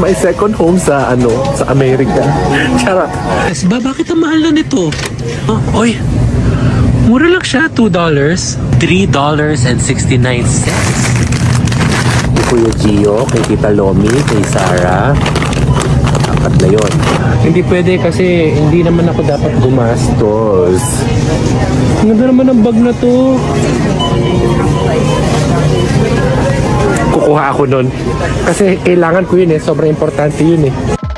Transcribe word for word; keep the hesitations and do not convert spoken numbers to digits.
my second home sa ano, sa Amerika. Charot. Ba, bakit ang mahal na nito? Oh, oy, mura lang siya, two dollars. three dollars and sixty-nine cents. Kay Kuya Gio, kay Tita Lomi, kay Sarah. Apat na yun. Hindi pwede kasi hindi naman ako dapat gumastos. Ang ganda naman ang bag na to. Kukuha ako nun. Kasi kailangan ko yun eh. Sobrang importante yun eh.